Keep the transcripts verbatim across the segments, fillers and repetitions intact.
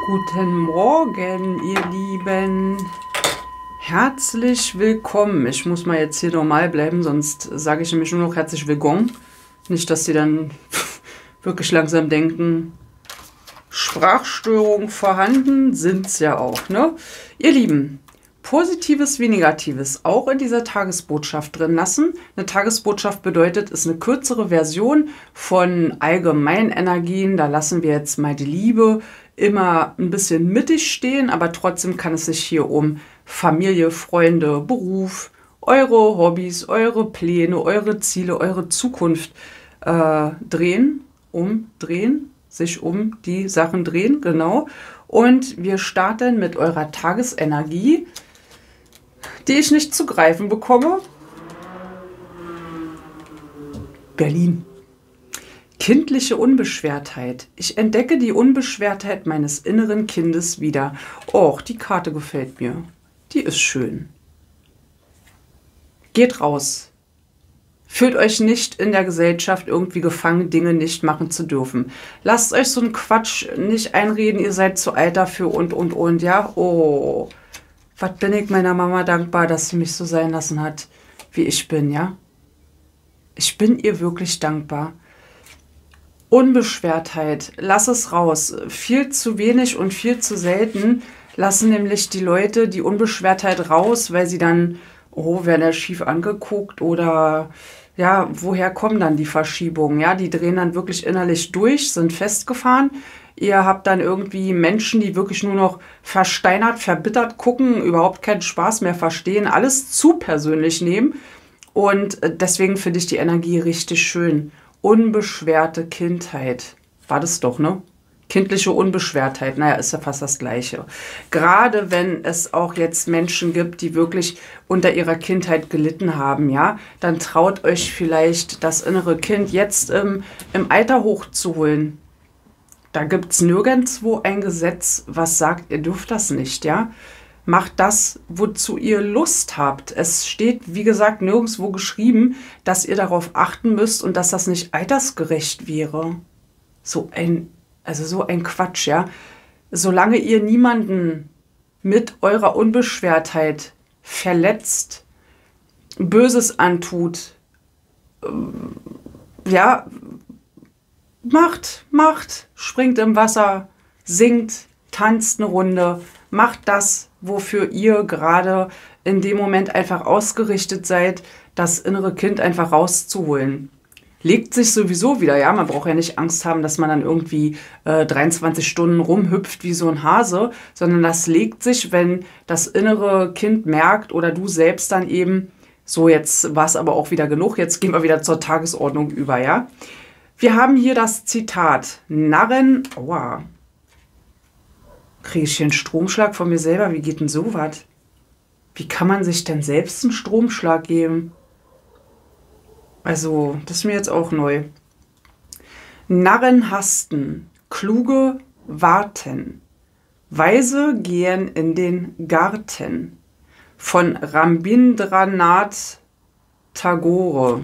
Guten Morgen, ihr Lieben. Herzlich willkommen. Ich muss mal jetzt hier normal bleiben, sonst sage ich nämlich nur noch herzlich willkommen. Nicht, dass sie dann wirklich langsam denken, Sprachstörung vorhanden, sind es ja auch, ne? Ihr Lieben, Positives wie Negatives auch in dieser Tagesbotschaft drin lassen. Eine Tagesbotschaft bedeutet, ist eine kürzere Version von allgemeinen Energien. Da lassen wir jetzt mal die Liebe immer ein bisschen mittig stehen, aber trotzdem kann es sich hier um Familie, Freunde, Beruf, eure Hobbys, eure Pläne, eure Ziele, eure Zukunft äh, drehen, umdrehen, sich um die Sachen drehen, genau. Und wir starten mit eurer Tagesenergie, die ich nicht zu greifen bekomme. Berlin. Kindliche Unbeschwertheit. Ich entdecke die Unbeschwertheit meines inneren Kindes wieder. Och, die Karte gefällt mir. Die ist schön. Geht raus. Fühlt euch nicht in der Gesellschaft irgendwie gefangen, Dinge nicht machen zu dürfen. Lasst euch so einen Quatsch nicht einreden, ihr seid zu alt dafür und, und, und, ja. Oh, was bin ich meiner Mama dankbar, dass sie mich so sein lassen hat, wie ich bin, ja. Ich bin ihr wirklich dankbar. Unbeschwertheit, lass es raus. Viel zu wenig und viel zu selten lassen nämlich die Leute die Unbeschwertheit raus, weil sie dann, oh, werden ja schief angeguckt oder ja, woher kommen dann die Verschiebungen? Ja, die drehen dann wirklich innerlich durch, sind festgefahren. Ihr habt dann irgendwie Menschen, die wirklich nur noch versteinert, verbittert gucken, überhaupt keinen Spaß mehr verstehen, alles zu persönlich nehmen. Und deswegen finde ich die Energie richtig schön. Unbeschwerte Kindheit. War das doch, ne? Kindliche Unbeschwertheit, naja, ist ja fast das Gleiche. Gerade wenn es auch jetzt Menschen gibt, die wirklich unter ihrer Kindheit gelitten haben, ja, dann traut euch vielleicht das innere Kind jetzt im, im Alter hochzuholen. Da gibt es nirgendwo ein Gesetz, was sagt, ihr dürft das nicht, ja. Macht das, wozu ihr Lust habt. Es steht, wie gesagt, nirgendwo geschrieben, dass ihr darauf achten müsst und dass das nicht altersgerecht wäre. So ein, also so ein Quatsch, ja. Solange ihr niemanden mit eurer Unbeschwertheit verletzt, Böses antut, ja, macht, macht, springt im Wasser, singt, tanzt eine Runde, macht das, wofür ihr gerade in dem Moment einfach ausgerichtet seid, das innere Kind einfach rauszuholen. Legt sich sowieso wieder, ja, man braucht ja nicht Angst haben, dass man dann irgendwie äh, dreiundzwanzig Stunden rumhüpft wie so ein Hase, sondern das legt sich, wenn das innere Kind merkt oder du selbst dann eben, so jetzt war es aber auch wieder genug, jetzt gehen wir wieder zur Tagesordnung über, ja. Wir haben hier das Zitat, Narren, aua, kriege ich hier einen Stromschlag von mir selber, wie geht denn sowas? Wie kann man sich denn selbst einen Stromschlag geben? Also, das ist mir jetzt auch neu. Narren hasten, kluge warten, Weise gehen in den Garten. Von Rabindranath Tagore.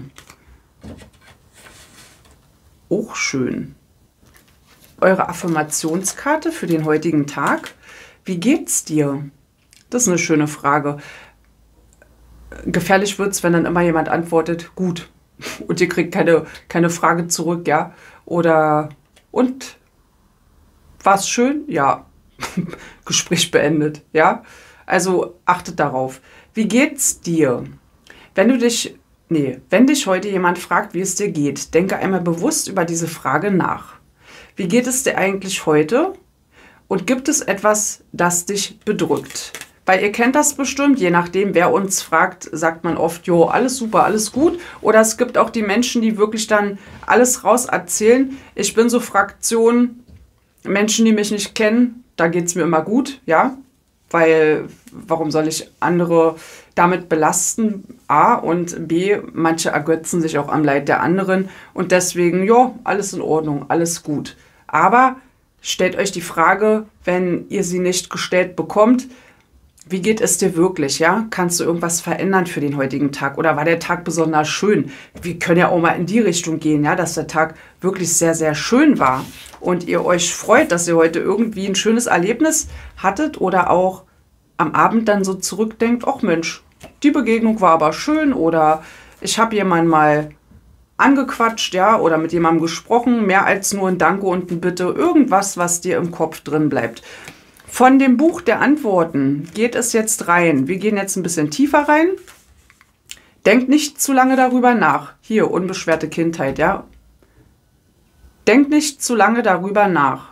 Auch schön. Eure Affirmationskarte für den heutigen Tag. Wie geht's dir? Das ist eine schöne Frage. Gefährlich wird es, wenn dann immer jemand antwortet, gut. Und ihr kriegt keine, keine Frage zurück, ja? Oder, und? War's schön? Ja. Gespräch beendet, ja? Also achtet darauf. Wie geht's dir? Wenn du dich, nee, wenn dich heute jemand fragt, wie es dir geht, denke einmal bewusst über diese Frage nach. Wie geht es dir eigentlich heute? Und gibt es etwas, das dich bedrückt? Weil ihr kennt das bestimmt, je nachdem, wer uns fragt, sagt man oft, jo, alles super, alles gut. Oder es gibt auch die Menschen, die wirklich dann alles raus erzählen. Ich bin so Fraktion, Menschen, die mich nicht kennen, da geht es mir immer gut, ja. Weil, warum soll ich andere damit belasten? A und B, manche ergötzen sich auch am Leid der anderen. Und deswegen, ja, alles in Ordnung, alles gut. Aber stellt euch die Frage, wenn ihr sie nicht gestellt bekommt, Wie geht es dir wirklich, ja? Kannst du irgendwas verändern für den heutigen Tag? Oder war der Tag besonders schön? Wir können ja auch mal in die Richtung gehen, ja, dass der Tag wirklich sehr, sehr schön war und ihr euch freut, dass ihr heute irgendwie ein schönes Erlebnis hattet oder auch am Abend dann so zurückdenkt, ach Mensch, die Begegnung war aber schön oder ich habe jemanden mal angequatscht, ja, oder mit jemandem gesprochen, mehr als nur ein Danke und ein Bitte, irgendwas, was dir im Kopf drin bleibt. Von dem Buch der Antworten geht es jetzt rein. Wir gehen jetzt ein bisschen tiefer rein. Denkt nicht zu lange darüber nach. Hier, unbeschwerte Kindheit, ja. Denkt nicht zu lange darüber nach.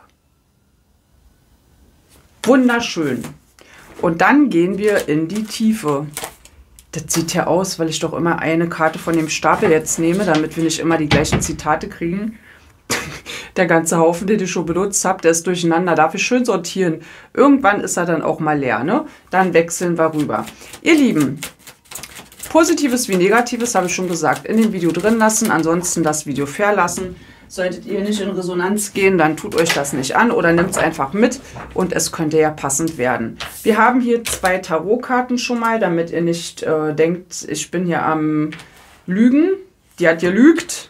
Wunderschön. Und dann gehen wir in die Tiefe. Das sieht ja aus, weil ich doch immer eine Karte von dem Stapel jetzt nehme, damit wir nicht immer die gleichen Zitate kriegen. Der ganze Haufen, den ich schon benutzt habe, der ist durcheinander. Darf ich schön sortieren. Irgendwann ist er dann auch mal leer, ne? Dann wechseln wir rüber. Ihr Lieben, Positives wie Negatives habe ich schon gesagt, in dem Video drin lassen. Ansonsten das Video verlassen. Solltet ihr nicht in Resonanz gehen, dann tut euch das nicht an oder nehmt es einfach mit und es könnte ja passend werden. Wir haben hier zwei Tarotkarten schon mal, damit ihr nicht äh, denkt, ich bin hier am Lügen. Die hat gelügt.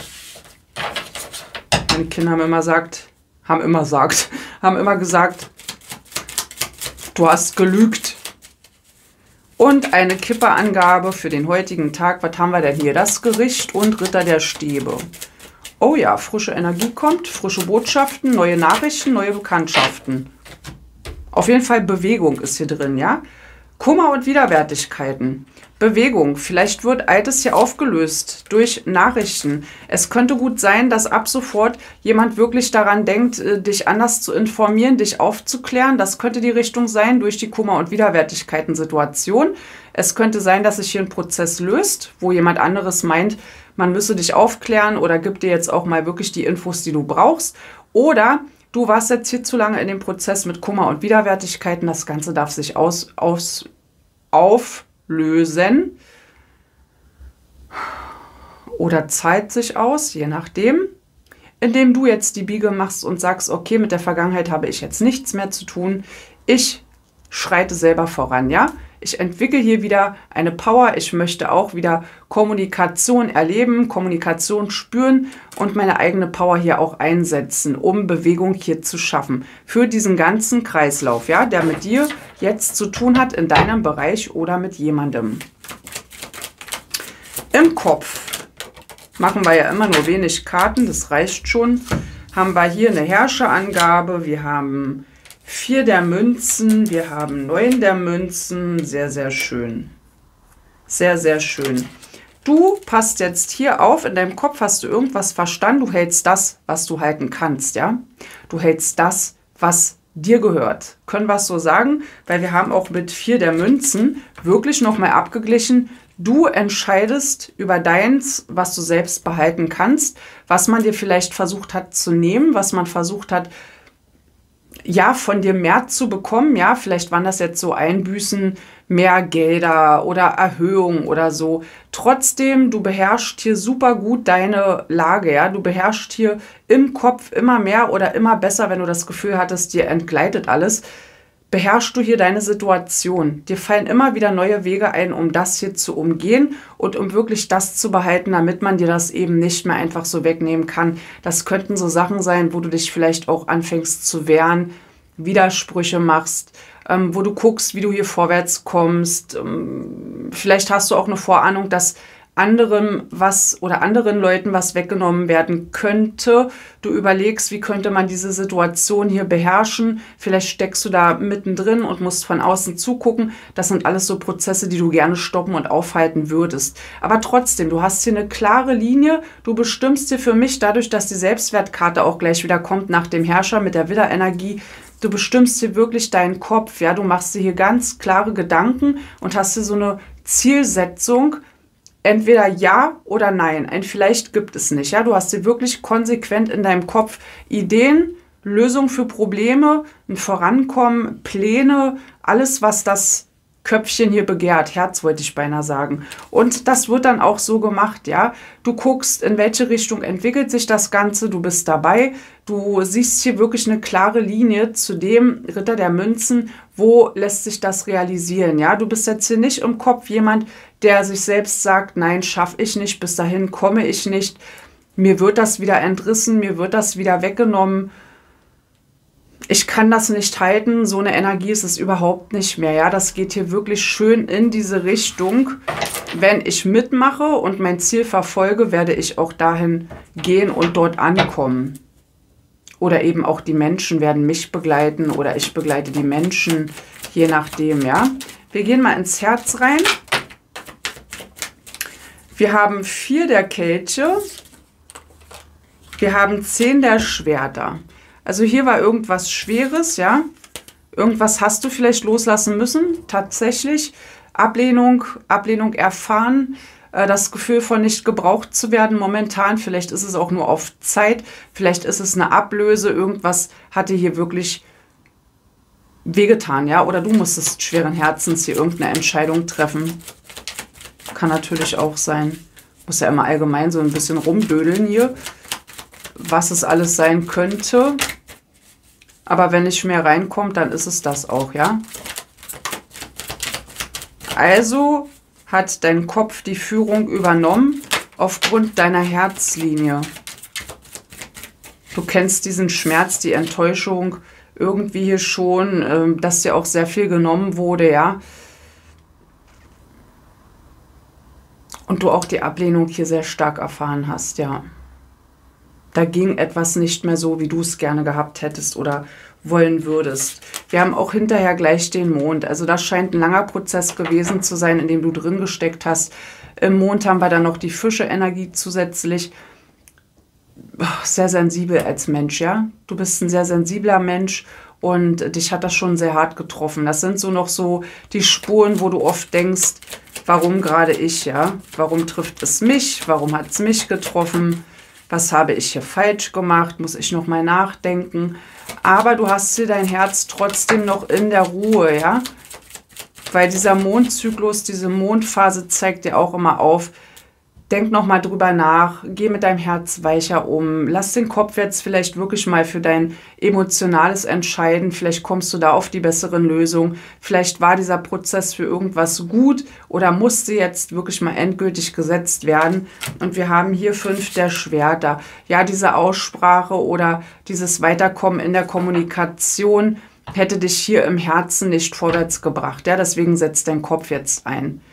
Meine Kinder haben immer gesagt, haben immer gesagt, haben immer gesagt, du hast gelügt. Und eine Kipperangabe für den heutigen Tag. Was haben wir denn hier? Das Gericht und Ritter der Stäbe. Oh ja, frische Energie kommt, frische Botschaften, neue Nachrichten, neue Bekanntschaften. Auf jeden Fall Bewegung ist hier drin, ja? Kummer und Widerwärtigkeiten. Bewegung. Vielleicht wird Altes hier aufgelöst durch Nachrichten. Es könnte gut sein, dass ab sofort jemand wirklich daran denkt, dich anders zu informieren, dich aufzuklären. Das könnte die Richtung sein durch die Kummer- und Widerwärtigkeiten-Situation. Es könnte sein, dass sich hier ein Prozess löst, wo jemand anderes meint, man müsse dich aufklären oder gibt dir jetzt auch mal wirklich die Infos, die du brauchst. Oder du warst jetzt hier zu lange in dem Prozess mit Kummer und Widerwärtigkeiten. Das Ganze darf sich aus, aus, auflösen oder zahlt sich aus, je nachdem. Indem du jetzt die Biege machst und sagst, okay, mit der Vergangenheit habe ich jetzt nichts mehr zu tun. Ich schreite selber voran, ja? Ich entwickle hier wieder eine Power. Ich möchte auch wieder Kommunikation erleben, Kommunikation spüren und meine eigene Power hier auch einsetzen, um Bewegung hier zu schaffen. Für diesen ganzen Kreislauf, ja, der mit dir jetzt zu tun hat in deinem Bereich oder mit jemandem. Im Kopf machen wir ja immer nur wenig Karten, das reicht schon. Haben wir hier eine Herrscherangabe, wir haben vier der Münzen, wir haben neun der Münzen, sehr, sehr schön. Sehr, sehr schön. Du passt jetzt hier auf, in deinem Kopf hast du irgendwas verstanden, du hältst das, was du halten kannst, ja. Du hältst das, was dir gehört. Können wir es so sagen? Weil wir haben auch mit vier der Münzen wirklich nochmal abgeglichen. Du entscheidest über deins, was du selbst behalten kannst, was man dir vielleicht versucht hat zu nehmen, was man versucht hat, ja, von dir mehr zu bekommen, ja, vielleicht waren das jetzt so Einbüßen, mehr Gelder oder Erhöhungen oder so. Trotzdem, du beherrschst hier super gut deine Lage, ja, du beherrschst hier im Kopf immer mehr oder immer besser, wenn du das Gefühl hattest, dir entgleitet alles, beherrschst du hier deine Situation. Dir fallen immer wieder neue Wege ein, um das hier zu umgehen und um wirklich das zu behalten, damit man dir das eben nicht mehr einfach so wegnehmen kann. Das könnten so Sachen sein, wo du dich vielleicht auch anfängst zu wehren, Widersprüche machst, ähm, wo du guckst, wie du hier vorwärts kommst. Ähm, vielleicht hast du auch eine Vorahnung, dass anderem was oder anderen Leuten was weggenommen werden könnte. Du überlegst, wie könnte man diese Situation hier beherrschen. Vielleicht steckst du da mittendrin und musst von außen zugucken. Das sind alles so Prozesse, die du gerne stoppen und aufhalten würdest. Aber trotzdem, du hast hier eine klare Linie. Du bestimmst dir für mich, dadurch, dass die Selbstwertkarte auch gleich wieder kommt nach dem Herrscher mit der Widderenergie, du bestimmst hier wirklich deinen Kopf. Ja, du machst dir hier ganz klare Gedanken und hast hier so eine Zielsetzung. Entweder ja oder nein. Ein vielleicht gibt es nicht. Ja? Du hast dir wirklich konsequent in deinem Kopf Ideen, Lösungen für Probleme, ein Vorankommen, Pläne, alles, was das Köpfchen hier begehrt, Herz wollte ich beinahe sagen. Und das wird dann auch so gemacht, ja. Du guckst, in welche Richtung entwickelt sich das Ganze, du bist dabei, du siehst hier wirklich eine klare Linie zu dem Ritter der Münzen, wo lässt sich das realisieren, ja. Du bist jetzt hier nicht im Kopf jemand, der sich selbst sagt, nein, schaffe ich nicht, bis dahin komme ich nicht, mir wird das wieder entrissen, mir wird das wieder weggenommen. Ich kann das nicht halten, so eine Energie ist es überhaupt nicht mehr. Ja, das geht hier wirklich schön in diese Richtung. Wenn ich mitmache und mein Ziel verfolge, werde ich auch dahin gehen und dort ankommen. Oder eben auch die Menschen werden mich begleiten oder ich begleite die Menschen, je nachdem, ja. Wir gehen mal ins Herz rein. Wir haben vier der Kelche. Wir haben zehn der Schwerter. Also hier war irgendwas Schweres, ja. Irgendwas hast du vielleicht loslassen müssen, tatsächlich. Ablehnung, Ablehnung erfahren, äh, das Gefühl von nicht gebraucht zu werden momentan. Vielleicht ist es auch nur auf Zeit, vielleicht ist es eine Ablöse. Irgendwas hat dir hier wirklich wehgetan, ja. Oder du musstest schweren Herzens hier irgendeine Entscheidung treffen. Kann natürlich auch sein. Muss ja immer allgemein so ein bisschen rumdödeln hier, was es alles sein könnte. Aber wenn nicht mehr reinkommt, dann ist es das auch, ja. Also hat dein Kopf die Führung übernommen aufgrund deiner Herzlinie. Du kennst diesen Schmerz, die Enttäuschung irgendwie hier schon, dass dir auch sehr viel genommen wurde, ja. Und du auch die Ablehnung hier sehr stark erfahren hast, ja. Da ging etwas nicht mehr so, wie du es gerne gehabt hättest oder wollen würdest. Wir haben auch hinterher gleich den Mond. Also das scheint ein langer Prozess gewesen zu sein, in dem du drin gesteckt hast. Im Mond haben wir dann noch die Fische-Energie zusätzlich. Sehr sensibel als Mensch, ja. Du bist ein sehr sensibler Mensch und dich hat das schon sehr hart getroffen. Das sind so noch so die Spuren, wo du oft denkst, warum gerade ich, ja? Warum trifft es mich? Warum hat es mich getroffen? Was habe ich hier falsch gemacht? Muss ich noch mal nachdenken? Aber du hast hier dein Herz trotzdem noch in der Ruhe, ja? Weil dieser Mondzyklus, diese Mondphase zeigt dir auch immer auf, denk noch mal drüber nach, geh mit deinem Herz weicher um, lass den Kopf jetzt vielleicht wirklich mal für dein emotionales entscheiden, vielleicht kommst du da auf die besseren Lösungen, vielleicht war dieser Prozess für irgendwas gut oder musste jetzt wirklich mal endgültig gesetzt werden. Und wir haben hier fünf der Schwerter. Ja, diese Aussprache oder dieses Weiterkommen in der Kommunikation hätte dich hier im Herzen nicht vorwärts gebracht. Ja, deswegen setzt dein Kopf jetzt ein.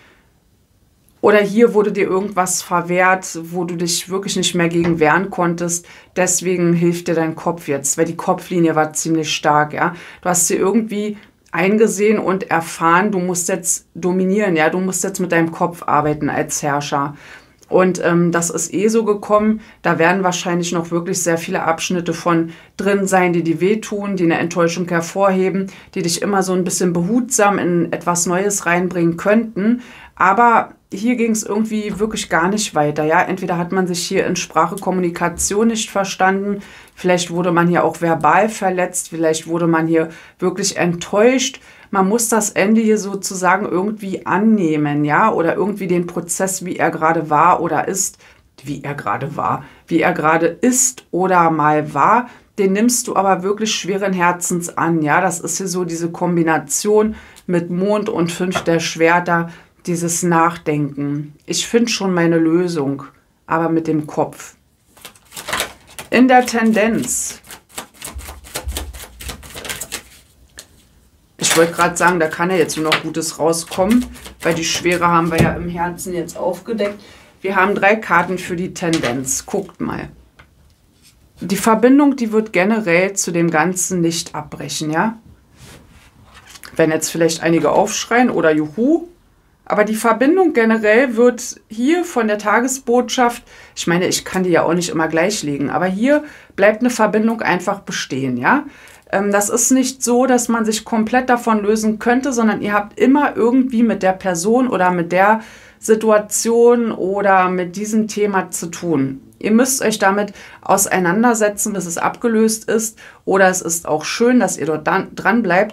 Oder hier wurde dir irgendwas verwehrt, wo du dich wirklich nicht mehr gegen wehren konntest. Deswegen hilft dir dein Kopf jetzt, weil die Kopflinie war ziemlich stark. Ja? Du hast sie irgendwie eingesehen und erfahren, du musst jetzt dominieren. Ja? Du musst jetzt mit deinem Kopf arbeiten als Herrscher. Und ähm, das ist eh so gekommen. Da werden wahrscheinlich noch wirklich sehr viele Abschnitte von drin sein, die dir wehtun, die eine Enttäuschung hervorheben, die dich immer so ein bisschen behutsam in etwas Neues reinbringen könnten. Aber hier ging es irgendwie wirklich gar nicht weiter. Ja? Entweder hat man sich hier in Sprache, Kommunikation nicht verstanden, vielleicht wurde man hier auch verbal verletzt, vielleicht wurde man hier wirklich enttäuscht. Man muss das Ende hier sozusagen irgendwie annehmen, ja, oder irgendwie den Prozess, wie er gerade war oder ist, wie er gerade war, wie er gerade ist oder mal war, den nimmst du aber wirklich schweren Herzens an, ja. Das ist hier so diese Kombination mit Mond und fünf der Schwerter, dieses Nachdenken. Ich finde schon meine Lösung, aber mit dem Kopf. In der Tendenz. Ich wollte gerade sagen, da kann ja jetzt nur noch Gutes rauskommen, weil die Schwere haben wir ja im Herzen jetzt aufgedeckt. Wir haben drei Karten für die Tendenz. Guckt mal. Die Verbindung, die wird generell zu dem Ganzen nicht abbrechen, ja? Wenn jetzt vielleicht einige aufschreien oder Juhu, aber die Verbindung generell wird hier von der Tagesbotschaft, ich meine, ich kann die ja auch nicht immer gleich legen, aber hier bleibt eine Verbindung einfach bestehen, ja? Das ist nicht so, dass man sich komplett davon lösen könnte, sondern ihr habt immer irgendwie mit der Person oder mit der Situation oder mit diesem Thema zu tun. Ihr müsst euch damit auseinandersetzen, bis es abgelöst ist, oder es ist auch schön, dass ihr dort dann, dran bleibt.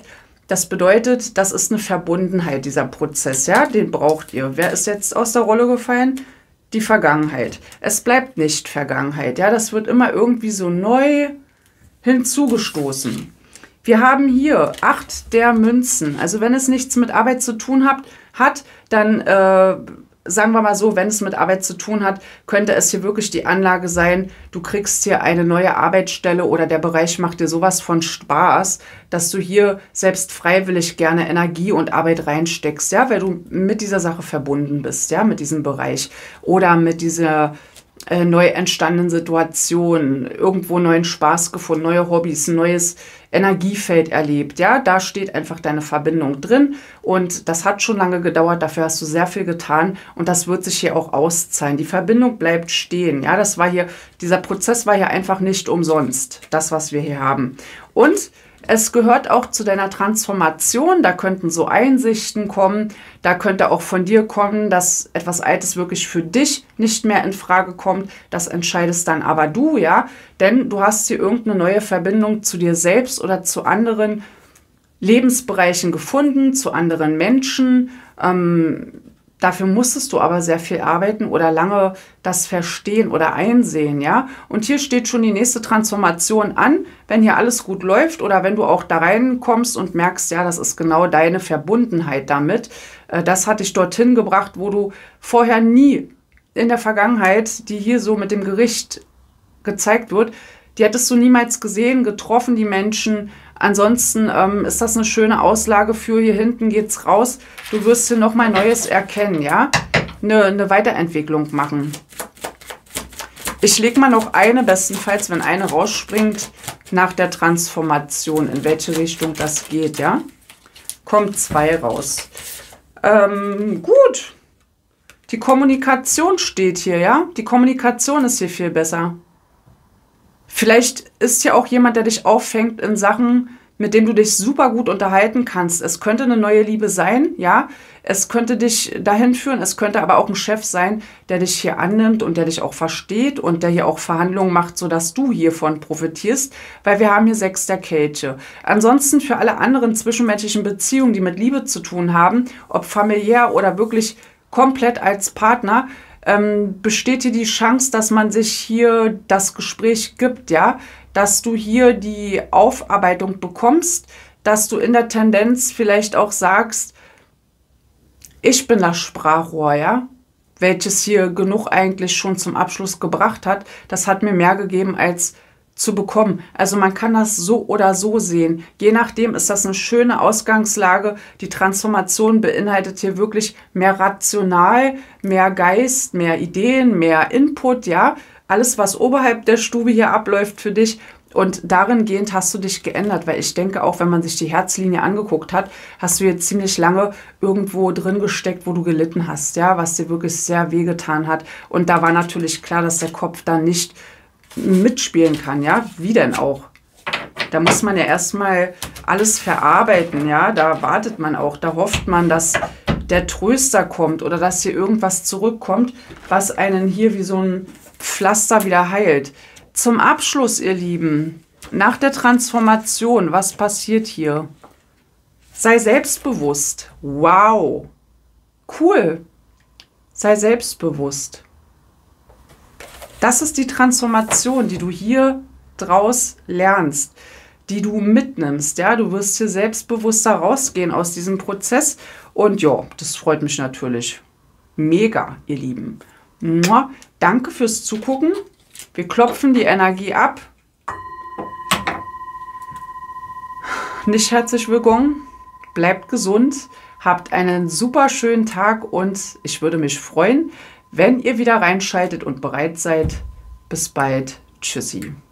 Das bedeutet, das ist eine Verbundenheit, dieser Prozess, ja, den braucht ihr. Wer ist jetzt aus der Rolle gefallen? Die Vergangenheit. Es bleibt nicht Vergangenheit, ja, das wird immer irgendwie so neu hinzugestoßen. Wir haben hier acht der Münzen. Also wenn es nichts mit Arbeit zu tun hat, hat dann äh, sagen wir mal so, wenn es mit Arbeit zu tun hat, könnte es hier wirklich die Anlage sein, du kriegst hier eine neue Arbeitsstelle oder der Bereich macht dir sowas von Spaß, dass du hier selbst freiwillig gerne Energie und Arbeit reinsteckst, ja, weil du mit dieser Sache verbunden bist, ja, mit diesem Bereich oder mit dieser äh, neu entstandenen Situation, irgendwo neuen Spaß gefunden, neue Hobbys, ein neues Energiefeld erlebt, ja, da steht einfach deine Verbindung drin und das hat schon lange gedauert, dafür hast du sehr viel getan und das wird sich hier auch auszahlen. Die Verbindung bleibt stehen, ja, das war hier, dieser Prozess war hier einfach nicht umsonst, das, was wir hier haben. Und es gehört auch zu deiner Transformation, da könnten so Einsichten kommen, da könnte auch von dir kommen, dass etwas Altes wirklich für dich nicht mehr in Frage kommt, das entscheidest dann aber du, ja, denn du hast hier irgendeine neue Verbindung zu dir selbst oder zu anderen Lebensbereichen gefunden, zu anderen Menschen, ähm, dafür musstest du aber sehr viel arbeiten oder lange das verstehen oder einsehen, ja. Und hier steht schon die nächste Transformation an, wenn hier alles gut läuft oder wenn du auch da reinkommst und merkst, ja, das ist genau deine Verbundenheit damit. Das hat dich dorthin gebracht, wo du vorher nie in der Vergangenheit, die hier so mit dem Gericht gezeigt wird, die hättest du niemals gesehen, getroffen, die Menschen. Ansonsten ähm, ist das eine schöne Auslage für hier hinten geht's raus. Du wirst hier nochmal Neues erkennen, ja? Eine, eine Weiterentwicklung machen. Ich lege mal noch eine, bestenfalls, wenn eine rausspringt, nach der Transformation, in welche Richtung das geht, ja? Kommt zwei raus. Ähm, gut. Die Kommunikation steht hier, ja? Die Kommunikation ist hier viel besser. Vielleicht ist hier auch jemand, der dich auffängt in Sachen, mit denen du dich super gut unterhalten kannst. Es könnte eine neue Liebe sein, ja. Es könnte dich dahin führen. Es könnte aber auch ein Chef sein, der dich hier annimmt und der dich auch versteht und der hier auch Verhandlungen macht, sodass du hiervon profitierst, weil wir haben hier sechs der Kelche. Ansonsten für alle anderen zwischenmenschlichen Beziehungen, die mit Liebe zu tun haben, ob familiär oder wirklich komplett als Partner, Ähm, besteht hier die Chance, dass man sich hier das Gespräch gibt, ja, dass du hier die Aufarbeitung bekommst, dass du in der Tendenz vielleicht auch sagst, ich bin das Sprachrohr, ja, welches hier genug eigentlich schon zum Abschluss gebracht hat. Das hat mir mehr gegeben als zu bekommen. Also man kann das so oder so sehen. Je nachdem ist das eine schöne Ausgangslage. Die Transformation beinhaltet hier wirklich mehr rational, mehr Geist, mehr Ideen, mehr Input, ja. Alles, was oberhalb der Stube hier abläuft für dich. Und darin gehend hast du dich geändert, weil ich denke auch, wenn man sich die Herzlinie angeguckt hat, hast du jetzt ziemlich lange irgendwo drin gesteckt, wo du gelitten hast, ja, was dir wirklich sehr wehgetan hat. Und da war natürlich klar, dass der Kopf dann nicht mitspielen kann, ja, wie denn auch? Da muss man ja erstmal alles verarbeiten, ja, da wartet man auch, da hofft man, dass der Tröster kommt oder dass hier irgendwas zurückkommt, was einen hier wie so ein Pflaster wieder heilt. Zum Abschluss, ihr Lieben, nach der Transformation, was passiert hier? Sei selbstbewusst. Wow. Cool. Sei selbstbewusst. Das ist die Transformation, die du hier draus lernst, die du mitnimmst. Ja, du wirst hier selbstbewusster rausgehen aus diesem Prozess. Und ja, das freut mich natürlich. Mega, ihr Lieben. Mua. Danke fürs Zugucken. Wir klopfen die Energie ab. Nicht herzlich willkommen. Bleibt gesund. Habt einen super schönen Tag und ich würde mich freuen, wenn ihr wieder reinschaltet und bereit seid. Bis bald. Tschüssi.